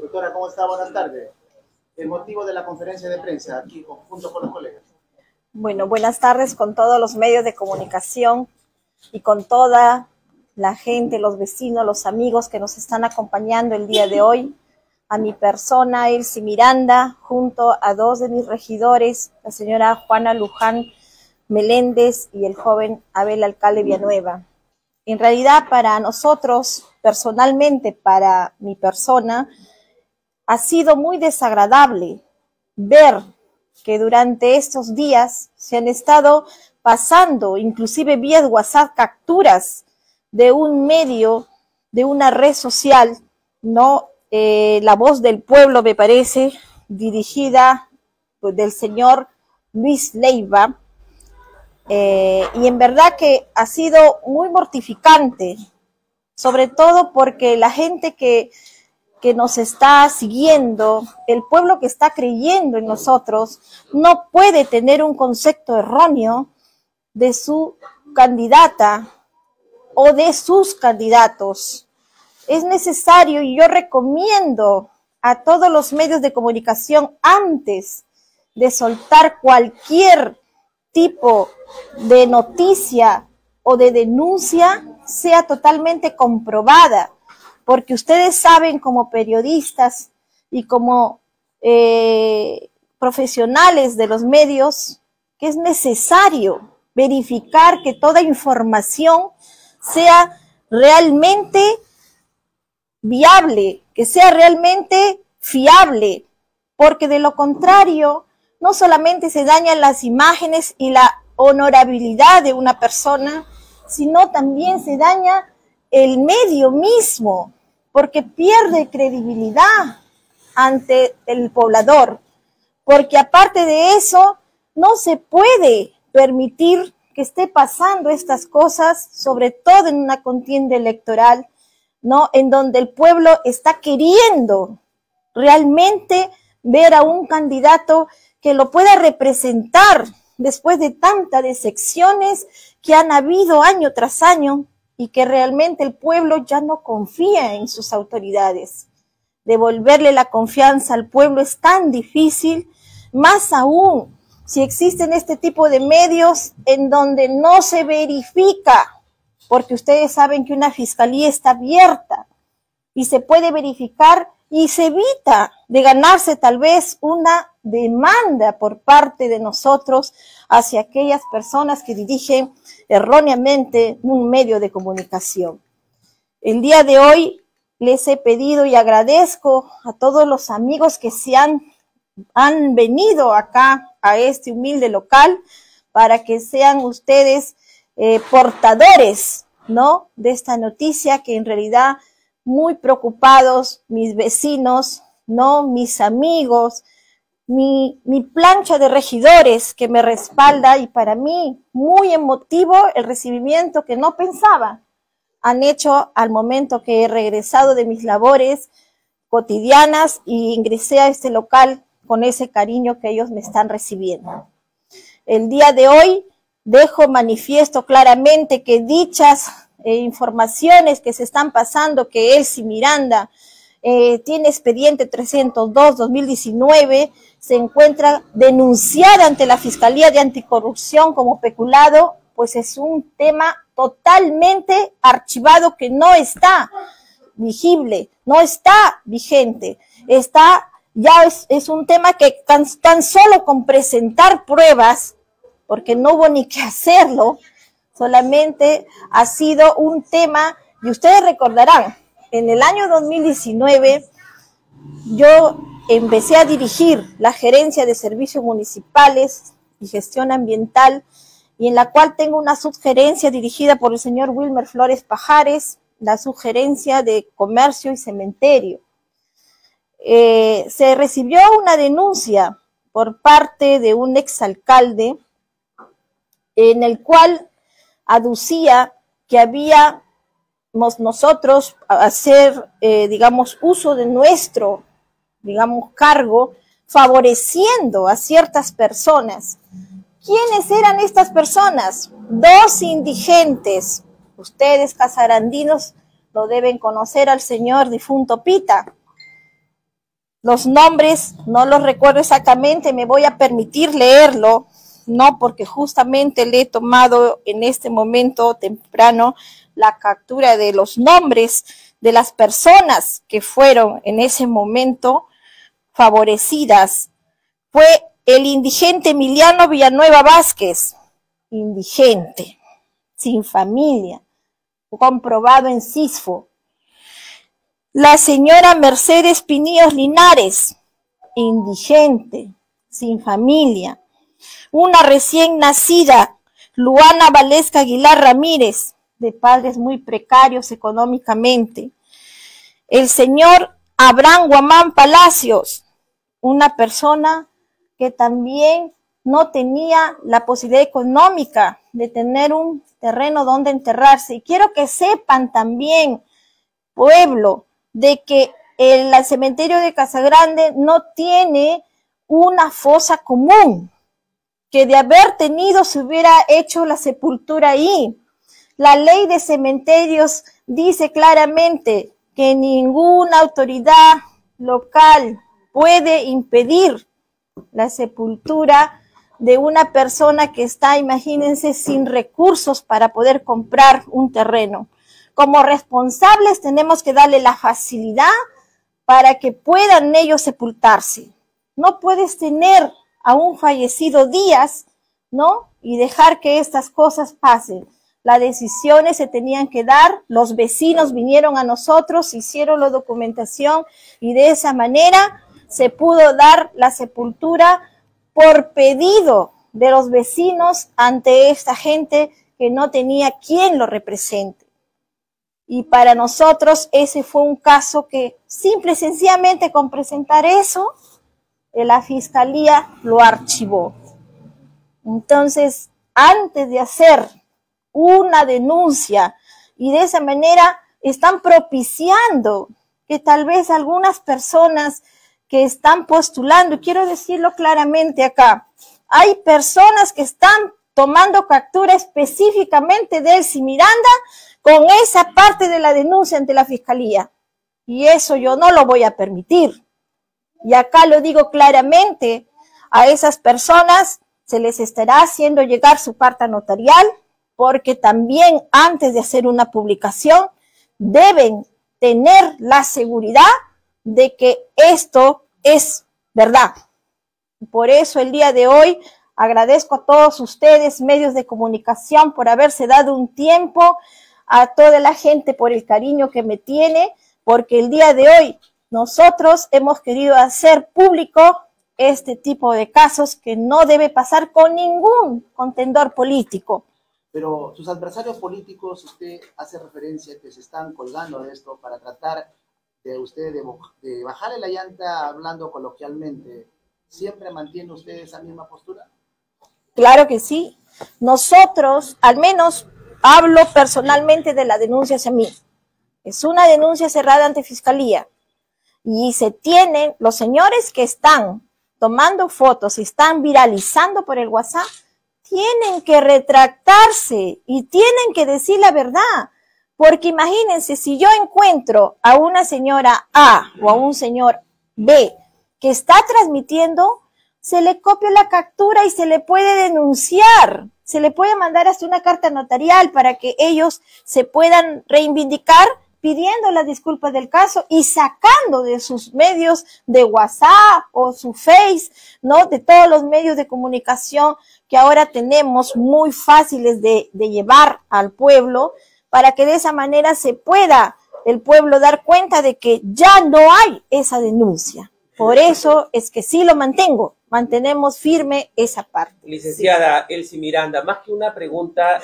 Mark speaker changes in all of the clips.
Speaker 1: Doctora, ¿cómo está? Buenas tardes. El motivo de la conferencia de prensa, aquí junto con los colegas.
Speaker 2: Bueno, buenas tardes con todos los medios de comunicación y con toda la gente, los vecinos, los amigos que nos están acompañando el día de hoy. A mi persona, Elsie Miranda, junto a dos de mis regidores, la señora Juana Luján Meléndez y el joven Abel Alcalde Villanueva. En realidad, para nosotros, personalmente, para mi persona, ha sido muy desagradable ver que durante estos días se han estado pasando, inclusive vía WhatsApp, capturas de un medio, de una red social, ¿no? La Voz del Pueblo, me parece, dirigida pues, del señor Luis Leiva, y en verdad que ha sido muy mortificante, sobre todo porque la gente que nos está siguiendo, el pueblo que está creyendo en nosotros, no puede tener un concepto erróneo de su candidata o de sus candidatos. Es necesario, y yo recomiendo a todos los medios de comunicación, antes de soltar cualquier tipo de noticia o de denuncia, sea totalmente comprobada, porque ustedes saben como periodistas y como profesionales de los medios que es necesario verificar que toda información sea realmente viable, que sea realmente fiable, porque de lo contrario no solamente se dañan las imágenes y la honorabilidad de una persona, sino también se daña el medio mismo, porque pierde credibilidad ante el poblador, porque aparte de eso, no se puede permitir que esté pasando estas cosas, sobre todo en una contienda electoral, ¿no? En donde el pueblo está queriendo realmente ver a un candidato que lo pueda representar después de tantas decepciones que han habido año tras año, y que realmente el pueblo ya no confía en sus autoridades. Devolverle la confianza al pueblo es tan difícil, más aún si existen este tipo de medios en donde no se verifica, porque ustedes saben que una fiscalía está abierta y se puede verificar y se evita de ganarse tal vez una demanda por parte de nosotros hacia aquellas personas que dirigen erróneamente un medio de comunicación. El día de hoy les he pedido y agradezco a todos los amigos que han venido acá a este humilde local para que sean ustedes portadores, ¿no?, de esta noticia, que en realidad muy preocupados mis vecinos, ¿no?, mis amigos, mi plancha de regidores que me respalda, y para mí muy emotivo el recibimiento que no pensaba han hecho al momento que he regresado de mis labores cotidianas y ingresé a este local con ese cariño que ellos me están recibiendo. El día de hoy dejo manifiesto claramente que dichas informaciones que se están pasando, que Elsie Miranda tiene expediente 302-2019, se encuentra denunciada ante la Fiscalía de Anticorrupción como peculado, pues es un tema totalmente archivado que no está vigible, no está vigente, es un tema que tan solo con presentar pruebas, porque no hubo ni que hacerlo, solamente ha sido un tema, y ustedes recordarán, en el año 2019 yo empecé a dirigir la Gerencia de Servicios Municipales y Gestión Ambiental, y en la cual tengo una subgerencia dirigida por el señor Wilmer Flores Pajares, la subgerencia de Comercio y Cementerio. Se recibió una denuncia por parte de un exalcalde en el cual aducía que habíamos nosotros hacer, uso de nuestro, cargo, favoreciendo a ciertas personas. ¿Quiénes eran estas personas? Dos indigentes. Ustedes, casarandinos, lo deben conocer al señor difunto Pita. Los nombres no los recuerdo exactamente, me voy a permitir leerlo, no porque justamente le he tomado en este momento temprano la captura de los nombres de las personas que fueron en ese momento favorecidas. Fue el indigente Emiliano Villanueva Vázquez, indigente, sin familia, comprobado en CISFO. La señora Mercedes Pinillos Linares, indigente, sin familia. Una recién nacida, Luana Valesca Aguilar Ramírez, de padres muy precarios económicamente. El señor Abraham Guamán Palacios, una persona que también no tenía la posibilidad económica de tener un terreno donde enterrarse. Y quiero que sepan también, pueblo, de que el cementerio de Casagrande no tiene una fosa común, que de haber tenido se hubiera hecho la sepultura ahí. La ley de cementerios dice claramente que ninguna autoridad local puede impedir la sepultura de una persona que está, imagínense, sin recursos para poder comprar un terreno. Como responsables tenemos que darle la facilidad para que puedan ellos sepultarse. No puedes tener a un fallecido días, ¿no? Y dejar que estas cosas pasen. Las decisiones se tenían que dar, los vecinos vinieron a nosotros, hicieron la documentación y de esa manera se pudo dar la sepultura por pedido de los vecinos ante esta gente que no tenía quien lo represente. Y para nosotros ese fue un caso que simple y sencillamente con presentar eso, la Fiscalía lo archivó. Entonces, antes de hacer una denuncia y de esa manera están propiciando que tal vez algunas personas que están postulando, y quiero decirlo claramente acá, hay personas que están tomando captura específicamente de Elsie Miranda con esa parte de la denuncia ante la Fiscalía. Y eso yo no lo voy a permitir. Y acá lo digo claramente, a esas personas se les estará haciendo llegar su carta notarial, porque también antes de hacer una publicación deben tener la seguridad de que esto es verdad. Por eso el día de hoy agradezco a todos ustedes, medios de comunicación, por haberse dado un tiempo, a toda la gente por el cariño que me tiene, porque el día de hoy nosotros hemos querido hacer público este tipo de casos que no debe pasar con ningún contendor político.
Speaker 1: Pero sus adversarios políticos, usted hace referencia que se están colgando de esto para tratar de usted de bajarle la llanta, hablando coloquialmente. ¿Siempre mantiene usted esa misma postura?
Speaker 2: Claro que sí. Nosotros, al menos hablo personalmente de la denuncia hacia mí. Es una denuncia cerrada ante Fiscalía. Y se tienen los señores que están tomando fotos y están viralizando por el WhatsApp, tienen que retractarse y tienen que decir la verdad. Porque imagínense, si yo encuentro a una señora A o a un señor B que está transmitiendo, se le copia la captura y se le puede denunciar. Se le puede mandar hasta una carta notarial para que ellos se puedan reivindicar pidiendo las disculpas del caso y sacando de sus medios de WhatsApp o su Face, ¿no? De todos los medios de comunicación que ahora tenemos muy fáciles de llevar al pueblo, para que de esa manera se pueda el pueblo dar cuenta de que ya no hay esa denuncia. Por eso es que sí lo mantenemos firme esa parte.
Speaker 3: Licenciada Elsie Miranda, más que una pregunta,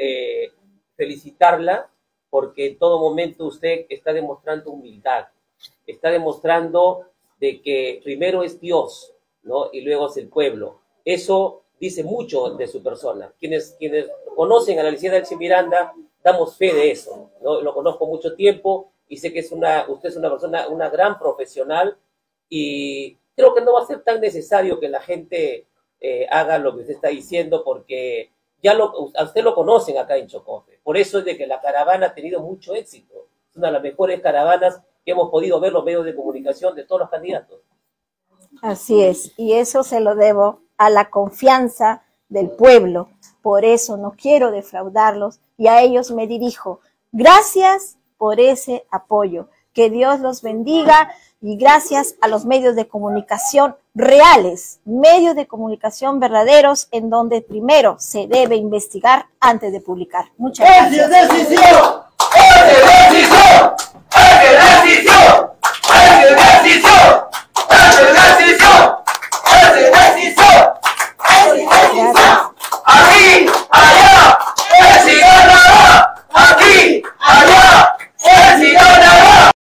Speaker 3: felicitarla, porque en todo momento usted está demostrando humildad, está demostrando de que primero es Dios, ¿no? Y luego es el pueblo. Eso dice mucho de su persona. Quienes conocen a la licenciada Elsie Miranda, damos fe de eso, ¿no? Lo conozco mucho tiempo y sé que usted es una persona, una gran profesional, y creo que no va a ser tan necesario que la gente haga lo que usted está diciendo, porque ya a usted lo conocen acá en Chocofe. Por eso es de que la caravana ha tenido mucho éxito. Es una de las mejores caravanas que hemos podido ver los medios de comunicación de todos los candidatos.
Speaker 2: Así es, y eso se lo debo a la confianza del pueblo. Por eso no quiero defraudarlos y a ellos me dirijo. Gracias por ese apoyo. Que Dios los bendiga y gracias a los medios de comunicación reales, medios de comunicación verdaderos, en donde primero se debe investigar antes de publicar. Muchas gracias.
Speaker 4: ¡Es decisión! ¡Es decisión! ¡Es decisión! ¡Es decisión! ¡Es decisión!